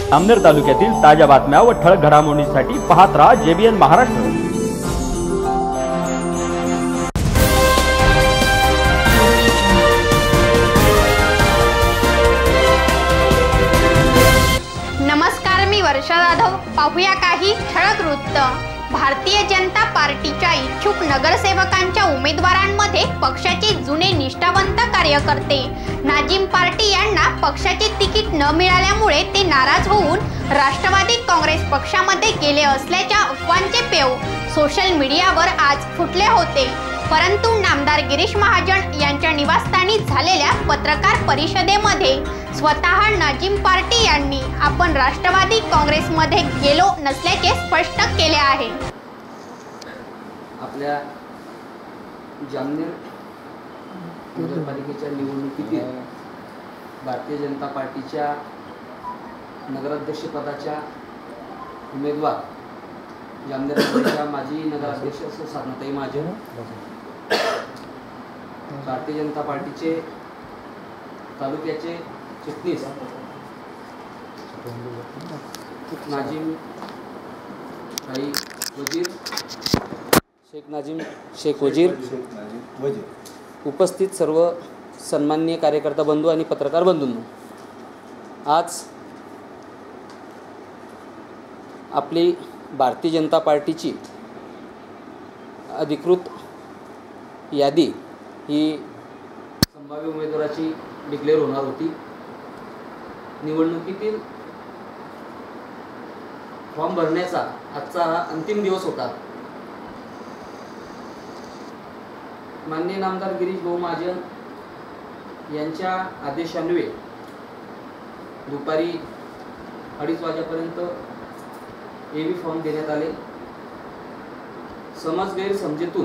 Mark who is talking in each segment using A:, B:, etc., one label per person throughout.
A: जामनेर तालुक्यातील ताज्या बातम्या व ठळक घडामोडींसाठी पाहत रहा JBN महाराष्ट्र।
B: नमस्कार, मी वर्षा जाधव। पाहूया काही ठळक वृत्त। भारतीय जनता पार्टीच्या इच्छुक नगरसेवकांच्या उमेदवारांमध्ये पक्षाचे जुने निष्ठावंत कार्यकर्ते नाजिम पार्टी यांना पक्षाचे तिकीट न मिळाल्यामुळे ते नाराज होऊन राष्ट्रवादी काँग्रेस पक्षामध्ये गेले असल्याच्या अफवांचे पेव सोशल मीडियावर आज फुटले होते। परंतु नामदार गिरीश महाजन यांच्या निवासस्थानी झालेल्या पत्रकार परिषदेमध्ये स्वतः नाजिम पार्टी यांनी आपण राष्ट्रवादी काँग्रेसमध्ये गेलो नसल्याचे स्पष्ट केले आहे।
C: आपल्या जामनेर नगरपालिकेच्या निवडणुकीतील भारतीय जनता पार्टीच्या नगराध्यक्षपदाच्या उमेदवार जामनेर शहराच्या माजी नगराध्यक्ष साधनाताई महाजन, भारतीय जनता पार्टीचे तालुक्याचे चिटणीस नाजिम भाई वजीर, शेख वजीर, उपस्थित सर्व सन्माननीय कार्यकर्ता बंधू आणि पत्रकार बंधूंनो, आज आपली भारतीय जनता पार्टीची अधिकृत यादी ही संभाव्य उमेदवाराची डिक्लेअर होणार होती। निवडणुकीतील फॉर्म भरण्याचा आजचा हा अंतिम दिवस होता। माननीय नामदार गिरीश भाऊ महाजन यांच्या आदेशान्वये दुपारी 2:30 वाजेपर्यंत एबी फॉर्म देण्यात आले। समज गैरसमजेतून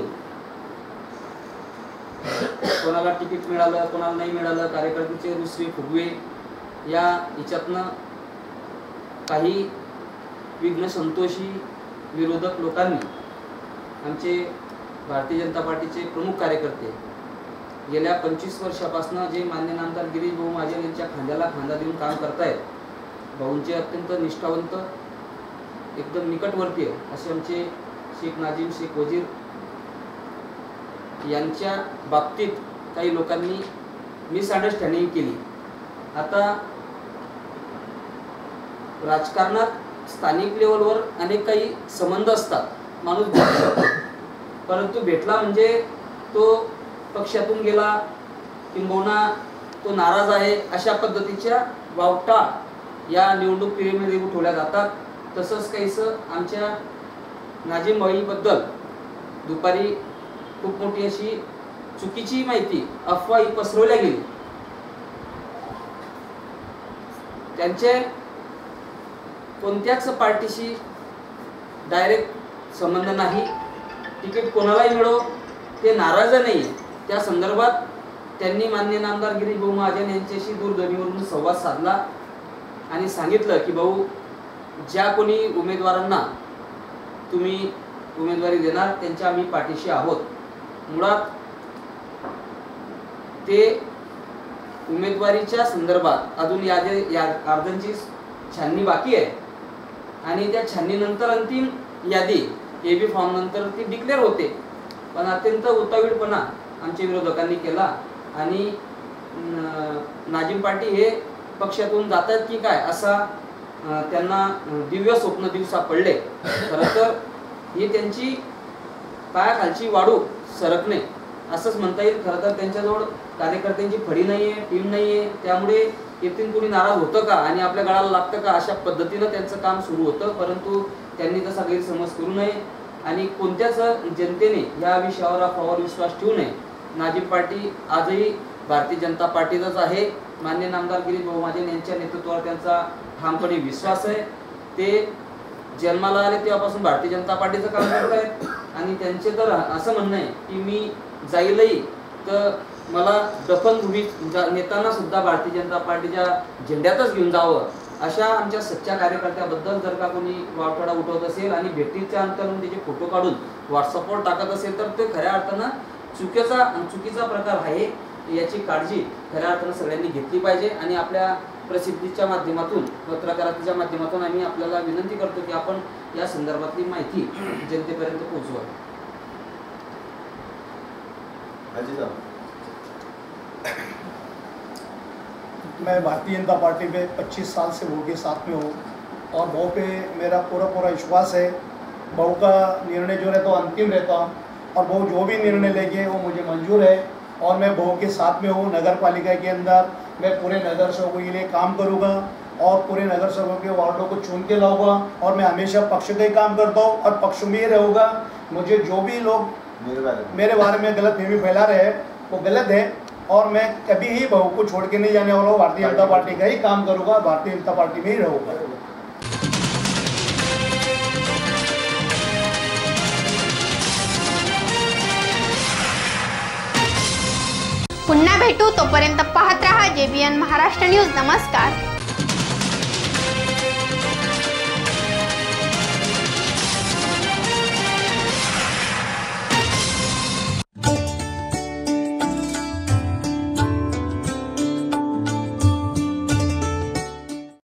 C: कोणाला तिकीट मिळालं, कोणाला नाही मिळालं, कार्यकर्त्यांचे रुसवे फुगवे या याच्यातनं काही विघ्न संतोषी विरोधक लोकांनी आमचे भारतीय जनता पार्टीचे प्रमुख कार्यकर्ते गेल्या 25 वर्षापासून जे मान्य नामदार गिरीश भाऊ महाजन यांच्या खांद्याला खांदा देऊन काम करतायत, भाऊंचे अत्यंत निष्ठावंत एकदम निकटवर्तीय असे आमचे शेख नाजिम, शेख वजीर यांच्या बाबतीत काही लोकांनी मिसअंडरस्टँडिंग केली। आता राजकारणात स्थानिक लेवलवर अनेक काही संबंध असतात, माणूस भेटतो, परंतु भेटला म्हणजे तो पक्षातून गेला किंबहुना तो नाराज आहे अशा पद्धतीच्या वावटा या निवडणूक पिढीमध्ये उठवल्या जातात। तसंच काहीसं आमच्या नाजिम भाईबद्दल दुपारी खूप मोठी अशी चुकीची माहिती अफवा ही पसरवल्या गेली। त्यांचे कोणत्याच पार्टीशी डायरेक्ट संबंध नाही, तिकीट कोणालाही मिळो ते नाराज नाही। त्या संदर्भात त्यांनी माननीय नामदार गिरीश भाऊ महाजन यांच्याशी दूरध्वनीवरून संवाद साधला आणि सांगितलं की भाऊ, ज्या कोणी उमेदवारांना तुम्ही उमेदवारी देणार त्यांच्या आम्ही पाठीशी आहोत। मुळात ते उमेदवारीच्या संदर्भात अजून अर्जांची छाननी बाकी आहे आणि त्या छाननीनंतर अंतिम यादी एबी फॉर्म नंतर ती डिक्लेअर होते। पण अत्यंत उतावीळपणा आमच्या विरोधकांनी केला आणि नाजिम पार्टी हे पक्षातून जातात की काय असा त्यांना दिव्य स्वप्न दिवसा पडले। खरं तर ही त्यांची पायाखालची वाळू सरकणे असंच म्हणता येईल। खरं तर त्यांच्याजवळ कार्यकर्त्यांची फडी नाही आहे, टीम नाही आहे, त्यामुळे येथून कोणी नाराज होतं का आणि आपल्या गळाला लागतं का अशा पद्धतीनं त्यांचं काम सुरू होतं। परंतु त्यांनी तसा गैरसमज करू नये आणि कोणत्याच जनतेने या विषयावर अफवावर विश्वास ठेवू नये। नाजिम पार्टी आजही भारतीय जनता पार्टीचाच आहे। मान्य नामदार गिरीश भाऊ महाजन यांच्या नेतृत्वावर त्यांचा ठामपणे विश्वास आहे। ते जन्माला आले तेव्हापासून भारतीय जनता पार्टीचं काम करत आहेत आणि त्यांचे तर असं म्हणणं आहे की मी जाईलही तर मला दफनभूमीत नेताना सुद्धा भारतीय जनता पार्टीच्या झेंड्यातच घेऊन जावं अशा आमच्या सच्च्या कार्यकर्त्याबद्दल जर का कोणी वावटळा उठवत असेल आणि भेटीच्या अंतराने त्याचे फोटो काढून व्हॉट्सअपवर टाकत असेल तर ते खऱ्या अर्थानं चुकीचा प्रकार आहे। याची काळजी खऱ्या अर्थानं सगळ्यांनी घेतली पाहिजे आणि आपल्या प्रसिद्धीच्या माध्यमातून, पत्रकारितेच्या माध्यमातून आम्ही आपल्याला विनंती करतो की आपण या संदर्भातली माहिती जनतेपर्यंत पोहोचवा।
D: मैं भारतीय जनता पार्टी में 25 साल से बहू के साथ में हूँ और बहू पे मेरा पूरा विश्वास है। बहू का निर्णय जो रहता है अंतिम रहता और बहू जो भी निर्णय लेंगे वो मुझे मंजूर है और मैं बहू के साथ में हूँ। नगर पालिका के अंदर मैं पूरे नगर सेवकों के लिए काम करूँगा और पूरे नगर सेवकों के वार्डों को चुन के लाऊंगा और मैं हमेशा पक्ष का ही काम करता हूँ और पक्ष में ही रहूँगा। मुझे जो भी लोग मेरे बारे में गलतफहमी फैला रहे हैं वो गलत है और मैं कभी ही बहू को छोड़ के नहीं जाने वाला हूँ। भारतीय जनता पार्टी का ही काम करूँगा, भारतीय जनता पार्टी में ही रहूँगा।
B: पुन्हा भेटू, तोपर्यंत पाहत रहा JBN महाराष्ट्र न्यूज। नमस्कार।